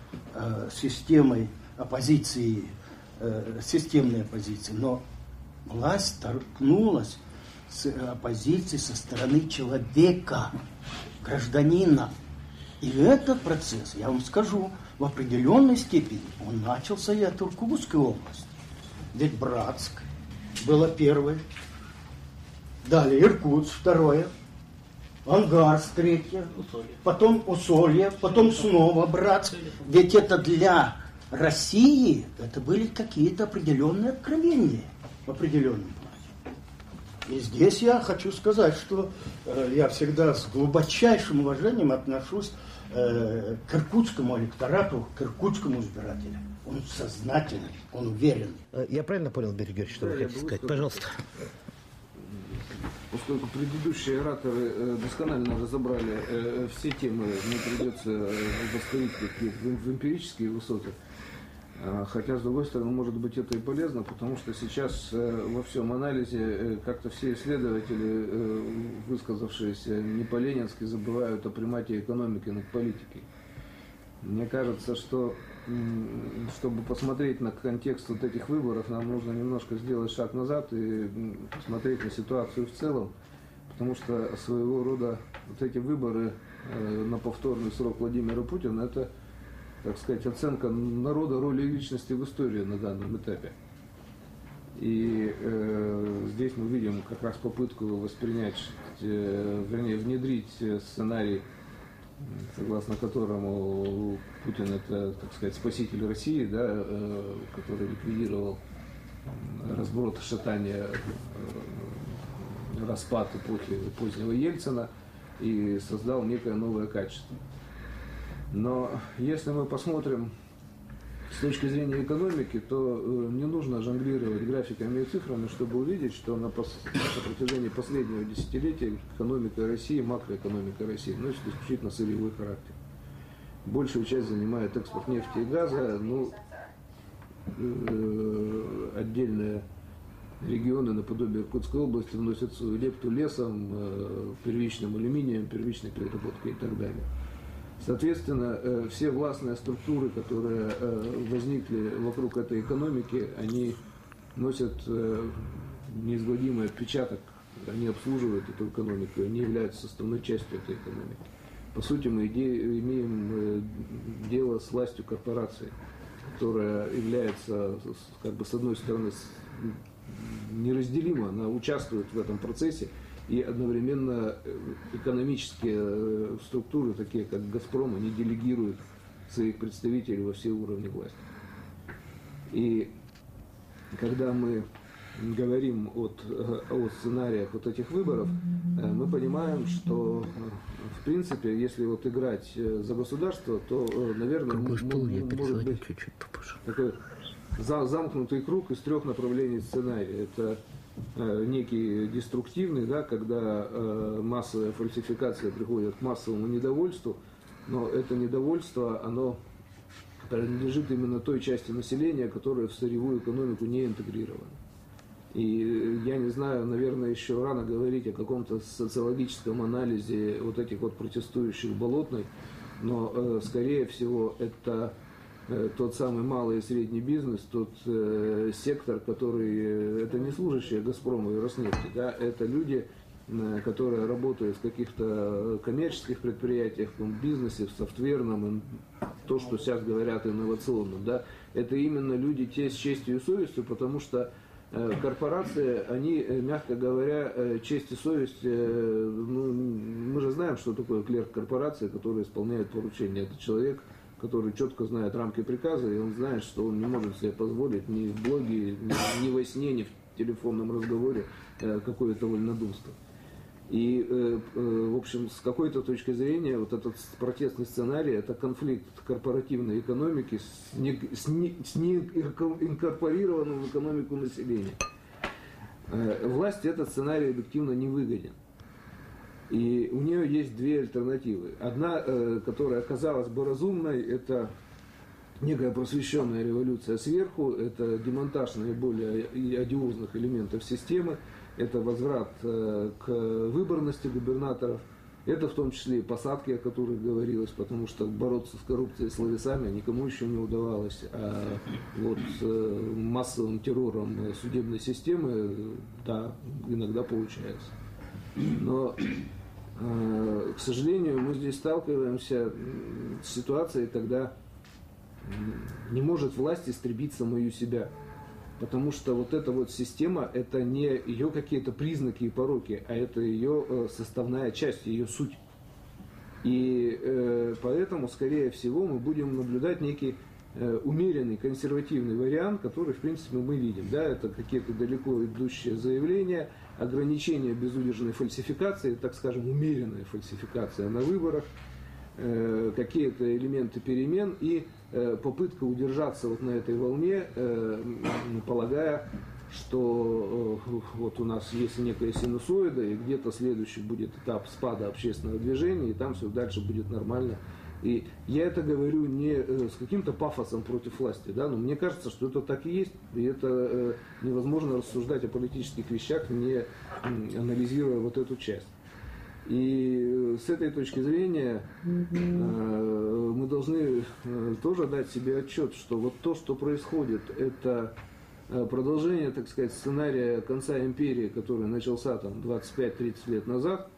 оппозиции, системной оппозиции, но власть столкнулась с оппозицией со стороны человека, гражданина. И этот процесс, я вам скажу, в определенной степени он начался и от Иркутской области. Ведь Братск было первой Далее Иркутск, второе. Ангарск, третье. Потом Усолье, потом снова Братск. Ведь это для России, это были какие-то определенные откровения в определенном плане. И здесь я хочу сказать, что я всегда с глубочайшим уважением отношусь к иркутскому электорату, к иркутскому избирателю. Он сознательный, он уверенный. Я правильно понял, Берег Георгиевич, что вы хотите сказать? Пожалуйста. Поскольку предыдущие ораторы досконально разобрали все темы, мне придется восстановить их в эмпирические высоты. Хотя, с другой стороны, может быть, это и полезно, потому что сейчас во всем анализе как-то все исследователи, высказавшиеся не по-ленински, забывают о примате экономики над политикой. Мне кажется, что чтобы посмотреть на контекст вот этих выборов, нам нужно немножко сделать шаг назад и посмотреть на ситуацию в целом, потому что своего рода вот эти выборы на повторный срок Владимира Путина – это, так сказать, оценка народа роли личности в истории на данном этапе. И здесь мы видим как раз попытку воспринять, вернее, внедрить сценарий, согласно которому Путин – это, так сказать, спаситель России, да, который ликвидировал разброд, шатание, распад эпохи позднего Ельцина и создал некое новое качество. Но если мы посмотрим с точки зрения экономики, то не нужно жонглировать графиками и цифрами, чтобы увидеть, что на протяжении последнего десятилетия экономика России, макроэкономика России носит исключительно сырьевой характер. Большую часть занимает экспорт нефти и газа, отдельные регионы наподобие Иркутской области вносят свою лепту лесом, первичным алюминием, первичной переработкой и так далее. Соответственно, все властные структуры, которые возникли вокруг этой экономики, они носят неизгладимый отпечаток, они обслуживают эту экономику, они являются составной частью этой экономики. По сути, мы имеем дело с властью корпорации, которая является, как бы, с одной стороны, неразделимо, она участвует в этом процессе, и одновременно экономические структуры, такие как «Газпром», они делегируют своих представителей во все уровни власти. И когда мы говорим о сценариях вот этих выборов, мы понимаем, что, в принципе, если вот играть за государство, то, наверное, может быть такой замкнутый круг из трех направлений сценария. Это некий деструктивный, да, когда массовая фальсификация приходит к массовому недовольству, но это недовольство, оно принадлежит именно той части населения, которая в сырьевую экономику не интегрирована. И я не знаю, наверное, еще рано говорить о каком-то социологическом анализе вот этих вот протестующих болотных, но, скорее всего, это тот самый малый и средний бизнес, тот сектор, который, это не служащие «Газпрома» и «Роснефти», да, это люди, которые работают в каких-то коммерческих предприятиях, в бизнесе, в софтверном, то, что сейчас говорят инновационном, да, это именно люди те с честью и совестью, потому что корпорации, они, мягко говоря, честь и совесть, мы же знаем, что такое клерк корпорации, который исполняет поручения. Это человек, который четко знает рамки приказа, и он знает, что он не может себе позволить ни в блоге, ни во сне, ни в телефонном разговоре какое-то вольнодумство. И, в общем, с какой-то точки зрения, вот этот протестный сценарий – это конфликт корпоративной экономики с неинкорпорированным в экономику населения. Власти этот сценарий объективно не выгоден. И у нее есть две альтернативы. Одна, которая казалась бы разумной, это некая просвещенная революция сверху, это демонтаж наиболее одиозных элементов системы, это возврат к выборности губернаторов, это в том числе и посадки, о которых говорилось, потому что бороться с коррупцией словесами никому еще не удавалось, а вот массовым террором судебной системы, да, иногда получается. Но, к сожалению, мы здесь сталкиваемся с ситуацией, когда не может власть истребить самую себя. Потому что вот эта вот система, это не ее какие-то признаки и пороки, а это ее составная часть, ее суть. И поэтому, скорее всего, мы будем наблюдать некий умеренный, консервативный вариант, который, в принципе, мы видим. Да, это какие-то далеко идущие заявления, ограничения безудержной фальсификации, так скажем, умеренная фальсификация на выборах, какие-то элементы перемен и попытка удержаться вот на этой волне, полагая, что вот у нас есть некая синусоида, и где-то следующий будет этап спада общественного движения, и там все дальше будет нормально. И я это говорю не с каким-то пафосом против власти, да, но мне кажется, что это так и есть, и это невозможно рассуждать о политических вещах, не анализируя вот эту часть. И с этой точки зрения мы должны тоже дать себе отчет, что вот то, что происходит, это продолжение, так сказать, сценария конца империи, который начался там 25-30 лет назад,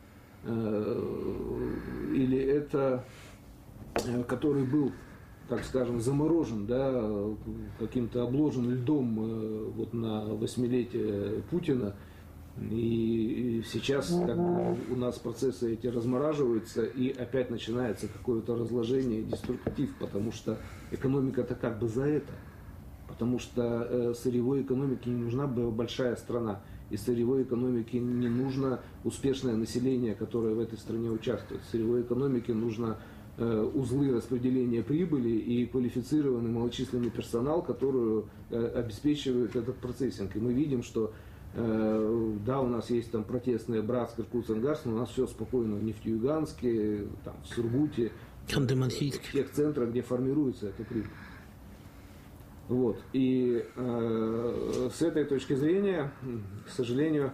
или это который был, так скажем, заморожен, да, каким-то обложен льдом вот на 8-летие Путина. И сейчас как бы, у нас процессы эти размораживаются, и опять начинается какое-то разложение, деструктив, потому что экономика-то как бы за это. Потому что сырьевой экономике не нужна большая страна, и сырьевой экономике не нужно успешное население, которое в этой стране участвует. Сырьевой экономике нужно узлы распределения прибыли и квалифицированный малочисленный персонал, который обеспечивает этот процессинг. И мы видим, что да, у нас есть там протестные Братск, Иркутск, Ангарск, но у нас все спокойно в Нефтеюганске, там, в Сургуте, в тех центрах, где формируется эта прибыль. Вот. И с этой точки зрения, к сожалению,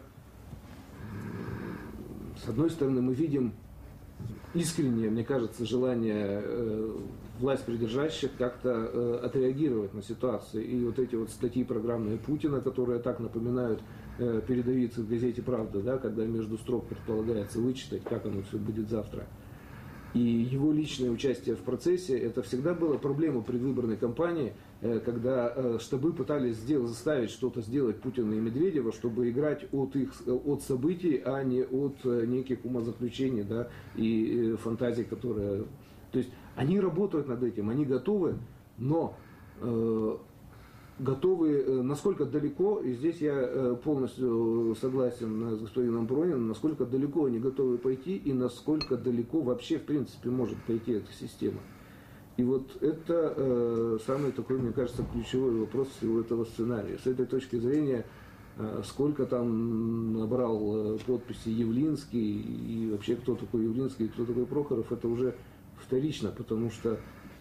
с одной стороны, мы видим искреннее, мне кажется, желание власть придержащих как-то отреагировать на ситуацию. И вот эти вот статьи программные Путина, которые так напоминают передовицы в газете «Правда», да, когда между строк предполагается вычитать, как оно все будет завтра. И его личное участие в процессе, это всегда была проблема предвыборной кампании, когда штабы пытались заставить что-то сделать Путина и Медведева, чтобы играть от событий, а не от неких умозаключений, да, и фантазий, которые... То есть они работают над этим, они готовы, но готовы, насколько далеко, и здесь я полностью согласен с господином Прониным, насколько далеко они готовы пойти и насколько далеко вообще в принципе может пойти эта система. И вот это самый такой, мне кажется, ключевой вопрос всего этого сценария. С этой точки зрения, сколько там набрал подписи Явлинский и вообще кто такой Явлинский и кто такой Прохоров, это уже вторично, потому что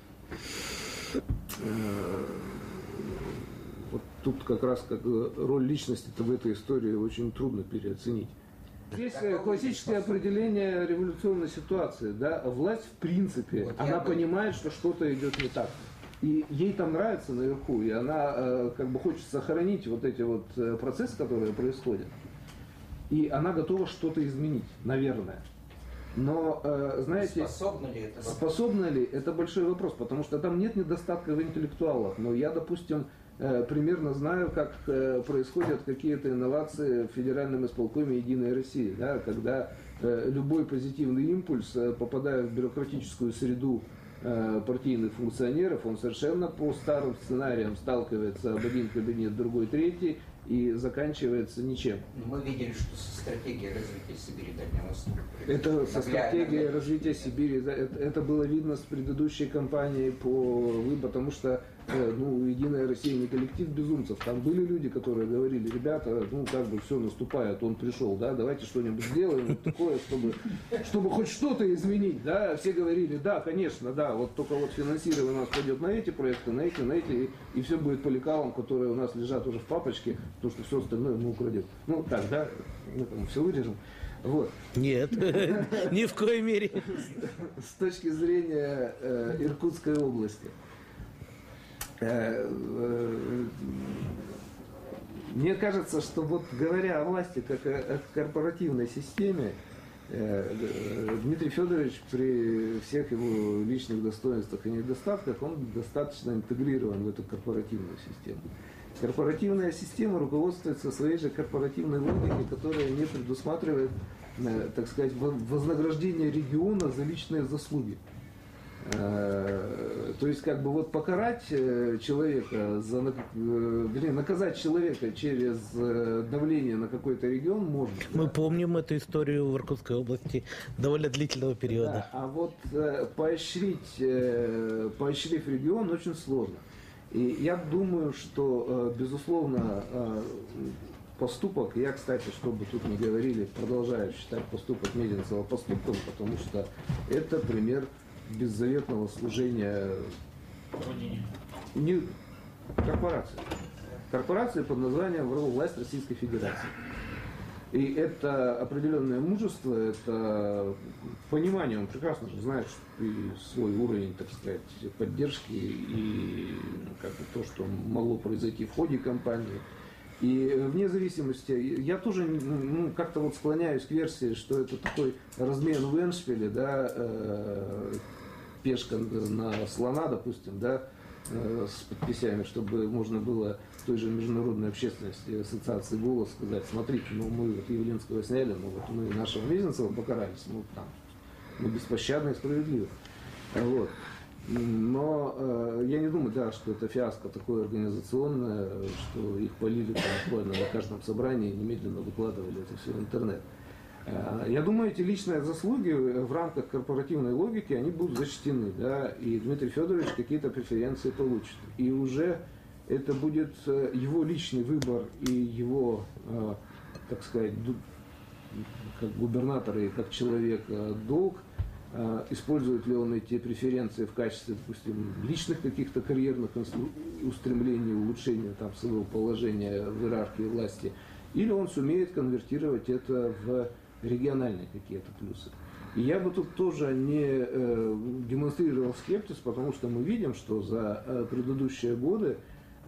вот тут как раз роль личности-то в этой истории очень трудно переоценить. Здесь классическое определение революционной ситуации. Да? Власть, в принципе, вот она понимает, что что-то идет не так. И ей там нравится наверху, и она как бы хочет сохранить вот эти вот процессы, которые происходят. И она готова что-то изменить, наверное. Но, знаете, способна ли, это большой вопрос, потому что там нет недостатка в интеллектуалах. Но я, допустим, примерно знаю, как происходят какие-то инновации в федеральном исполкоме «Единой России», да, когда любой позитивный импульс, попадая в бюрократическую среду партийных функционеров, он совершенно по старым сценариям сталкивается об один кабинет, другой, третий, и заканчивается ничем. Мы видели, что со стратегией развития Сибири Дальнего Востока. Это со стратегией развития Сибири, это было видно с предыдущей кампанией потому что Единая Россия не коллектив безумцев. Там были люди, которые говорили: ребята, как бы все наступает, он пришел, да, давайте что-нибудь сделаем вот такое, чтобы хоть что-то изменить, да. Все говорили: да, конечно, да, вот только вот финансирование у нас пойдет на эти проекты, на эти, и все будет по лекалам, которые у нас лежат уже в папочке, потому что все остальное мы украдем. Так, да, мы там все вырежем. Вот. Нет, ни в коей мере. С точки зрения Иркутской области. Мне кажется, что вот говоря о власти как о корпоративной системе, Дмитрий Федорович при всех его личных достоинствах и недостатках, он достаточно интегрирован в эту корпоративную систему. Корпоративная система руководствуется своей же корпоративной логикой, которая не предусматривает, так сказать, вознаграждение региона за личные заслуги. То есть, как бы вот покарать человека, наказать человека через давление на какой-то регион можно. Мы помним эту историю в Иркутской области довольно длительного периода. Да, а вот поощрив регион очень сложно. И я думаю, что, безусловно, поступок, я, кстати, чтобы тут не говорили, продолжаю считать поступок Мезенцева поступком, потому что это пример беззаветного служения не корпорации. Корпорации под названием «Власть Российской Федерации». И это определенное мужество, это понимание, он прекрасно знает и свой уровень, так сказать, поддержки и как бы то, что могло произойти в ходе кампании. И вне зависимости, я тоже как-то вот склоняюсь к версии, что это такой размен в эндшпиле, да, пешка на слона, допустим, да, с подписями, чтобы можно было той же международной общественности, ассоциации «Голос» сказать: смотрите, ну мы вот Явлинского сняли, ну вот мы нашего Мезенцева покарались, мы беспощадны и справедливы. Вот. Но я не думаю, да, что это фиаско такое организационное, что их полили там буквально на каждом собрании и немедленно выкладывали это все в интернет. Я думаю, эти личные заслуги в рамках корпоративной логики, они будут зачтены, да, и Дмитрий Федорович какие-то преференции получит. И уже это будет его личный выбор и его, так сказать, как губернатора и как человека долг, использует ли он эти преференции в качестве, допустим, личных каких-то карьерных устремлений, улучшения там своего положения в иерархии власти, или он сумеет конвертировать это в региональные какие-то плюсы. И я бы тут тоже не демонстрировал скепсис, потому что мы видим, что за предыдущие годы,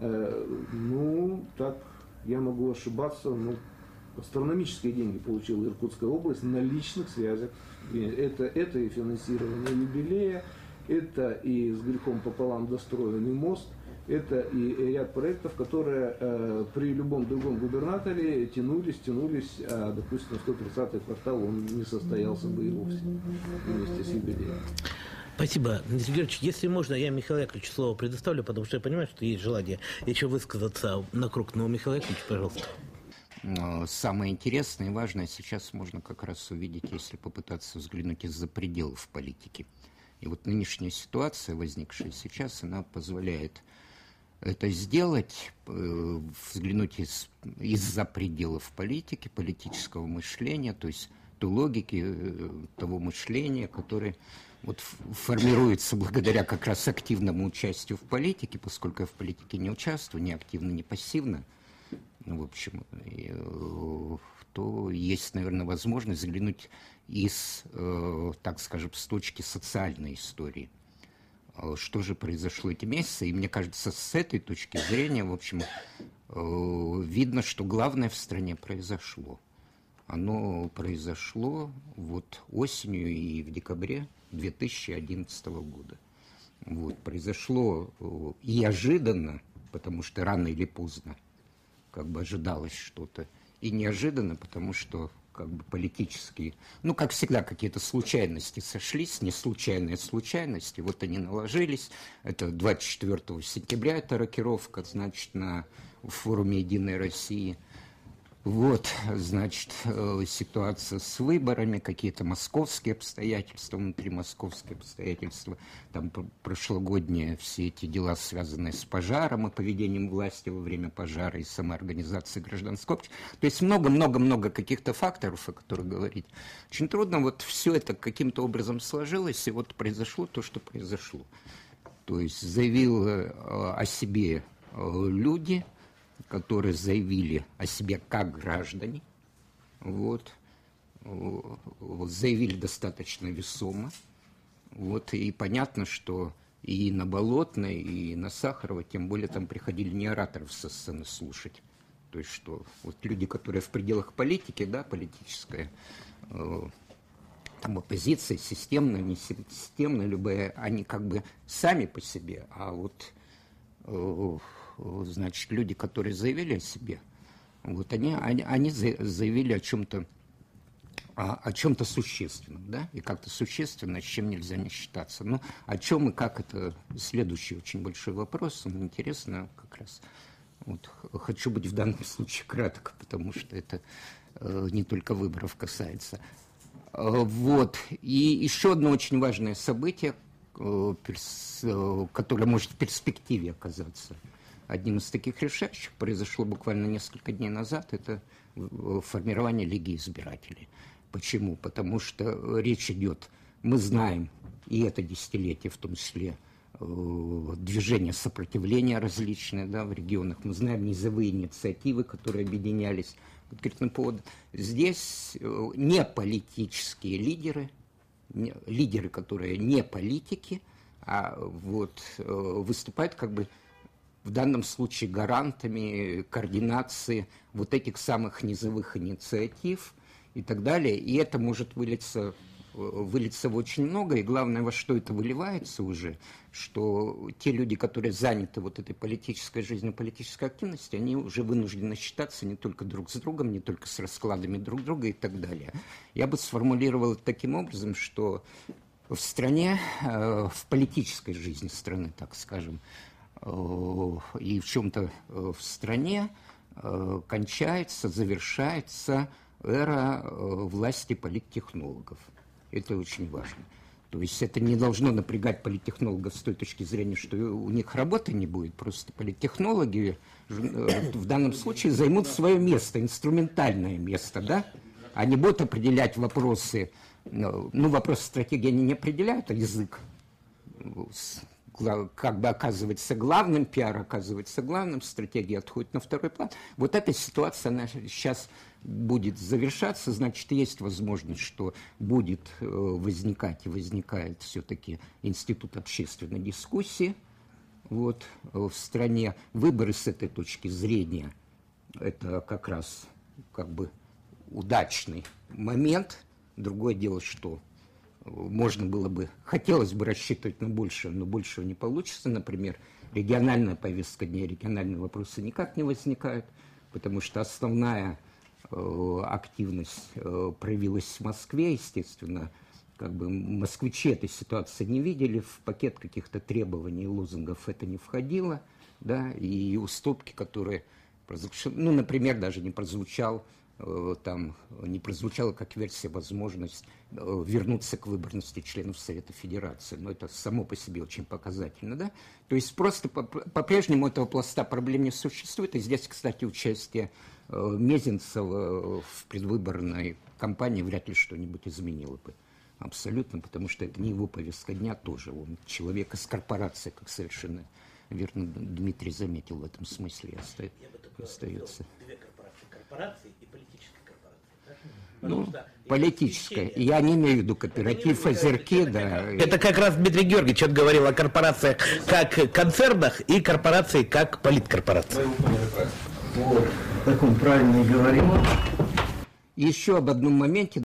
ну, так, я могу ошибаться, но астрономические деньги получила Иркутская область на личных связях. Это и финансирование юбилея, это и с грехом пополам достроенный мост, это и ряд проектов, которые при любом другом губернаторе тянулись, а, допустим, 130-й квартал он не состоялся бы и вовсе вместе с юбилеем. Спасибо. Дмитрий Георгиевич, если можно, я Михаилу Яковлевичу слово предоставлю, потому что я понимаю, что есть желание еще высказаться на круг. Но, Михаил Яковлевич, пожалуйста. Самое интересное и важное сейчас можно как раз увидеть, если попытаться взглянуть из-за пределов политики. И вот нынешняя ситуация, возникшая сейчас, она позволяет это сделать, взглянуть из-за пределов политики, политического мышления, то есть той логики, того мышления, которое вот формируется благодаря как раз активному участию в политике, поскольку я в политике не участвую, ни активно, ни пассивно. Ну, в общем, то есть, наверное, возможность заглянуть из, так скажем, с точки социальной истории. Что же произошло эти месяцы? И мне кажется, с этой точки зрения, в общем, видно, что главное в стране произошло. Оно произошло вот осенью и в декабре 2011 года. Вот, произошло и ожиданно, потому что рано или поздно как бы ожидалось что-то, и неожиданно, потому что как бы политические, ну, как всегда, какие-то случайности сошлись, не случайные случайности, вот они наложились. Это 24 сентября, это рокировка, значит, на форуме «Единой России». Вот, значит, ситуация с выборами, какие-то московские обстоятельства, внутримосковские обстоятельства, там прошлогодние все эти дела, связанные с пожаром и поведением власти во время пожара и самоорганизации гражданского общества. То есть много-много-много каких-то факторов, о которых говорить. Очень трудно, вот все это каким-то образом сложилось, и вот произошло то, что произошло. То есть заявил о себе люди, которые заявили о себе как граждане, вот, заявили достаточно весомо, вот, и понятно, что и на Болотной, и на Сахарова, тем более там приходили не ораторов со сцены слушать, то есть что вот люди, которые в пределах политики, да, политическая там оппозиция, системная, не системная, любая, они как бы сами по себе, а вот, значит, люди, которые заявили о себе, вот они заявили о чем-то существенном, да, и как-то существенно, с чем нельзя не считаться. Но о чем и как, это следующий очень большой вопрос, он интересно как раз. Вот, хочу быть в данном случае краток, потому что это не только выборов касается. Вот. И еще одно очень важное событие, которое может в перспективе оказаться одним из таких решающих, произошло буквально несколько дней назад, это формирование Лиги избирателей. Почему? Потому что речь идет, мы знаем, и это десятилетие в том числе, движения сопротивления различные, да, в регионах, мы знаем низовые инициативы, которые объединялись по конкретным поводам. Здесь не политические лидеры, лидеры, которые не политики, а вот выступают как бы в данном случае гарантами координации вот этих самых низовых инициатив и так далее. И это может вылиться в очень много, и главное, во что это выливается уже, что те люди, которые заняты вот этой политической жизнью, политической активностью, они уже вынуждены считаться не только друг с другом, не только с раскладами друг друга и так далее. Я бы сформулировал это таким образом, что в стране, в политической жизни страны, так скажем, и в чем-то в стране кончается, завершается эра власти политтехнологов. Это очень важно. То есть это не должно напрягать политтехнологов с той точки зрения, что у них работы не будет. Просто политтехнологи в данном случае займут свое место, инструментальное место, да? Они будут определять вопросы, вопросы стратегии они не определяют, а язык как бы оказывается главным, пиар оказывается главным, стратегия отходит на второй план. Вот эта ситуация, она сейчас будет завершаться, значит, есть возможность, что будет возникать и возникает все-таки институт общественной дискуссии вот, в стране. Выборы с этой точки зрения, это как раз как бы удачный момент. Другое дело, что можно было бы, хотелось бы рассчитывать на большее, но большего не получится. Например, региональная повестка дня, региональные вопросы никак не возникают, потому что основная активность проявилась в Москве, естественно, как бы москвичи этой ситуации не видели, в пакет каких-то требований, лозунгов это не входило, да, и уступки, которые прозвучали, например, даже не прозвучала как версия возможность вернуться к выборности членов Совета Федерации. Но это само по себе очень показательно, да? То есть просто по-прежнему этого пласта проблем не существует. И здесь, кстати, участие Мезенцева в предвыборной кампании вряд ли что-нибудь изменило бы. Абсолютно, потому что это не его повестка дня тоже. Он человек из корпорации, как совершенно верно Дмитрий заметил в этом смысле. Остается. Две корпорации и политическая корпорация. Политическая. Я не имею в виду кооператив, озерки, да. Это как раз Дмитрий Георгиевич говорил о корпорациях как концернах и корпорации как политкорпорации. Вот, так он правильно и говорил. Еще об одном моменте.